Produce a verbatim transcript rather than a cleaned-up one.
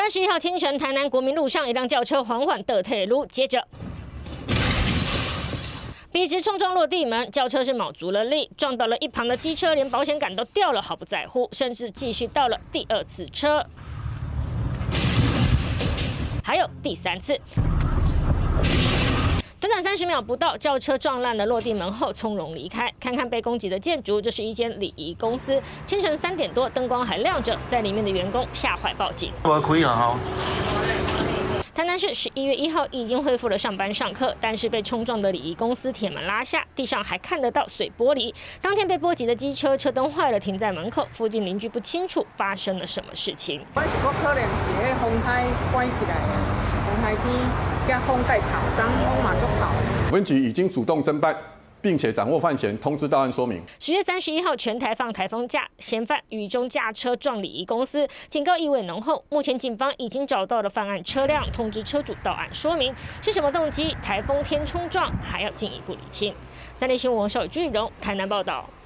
三十一号清晨，台南国民路上一辆轿车缓缓地退路，接着。 笔直冲撞落地门，轿车是卯足了力，撞到了一旁的机车，连保险杆都掉了，毫不在乎，甚至继续倒了第二次车，还有第三次。短短三十秒不到，轿车撞烂了落地门后，从容离开。看看被攻击的建筑，这是一间礼仪公司。清晨三点多，灯光还亮着，在里面的员工吓坏报警。 我可以啊，好。 台南市十一月一号已经恢复了上班上课，但是被冲撞的礼仪公司铁门拉下，地上还看得到碎玻璃。当天被波及的机车车灯坏了，停在门口，附近邻居不清楚发生了什么事情。 我是我可能是迄风台关起来的，风台天加风带头，脏风嘛足头。 分局已经主动侦办。 并且掌握犯嫌，通知到案说明。 十月三十一号，全台放台风假，嫌犯雨中驾车撞礼仪公司，警告意味浓厚。目前警方已经找到了犯案车辆，通知车主到案说明是什么动机。台风天冲撞，还要进一步厘清。三立新闻王邵宇、朱雨荣台南报道。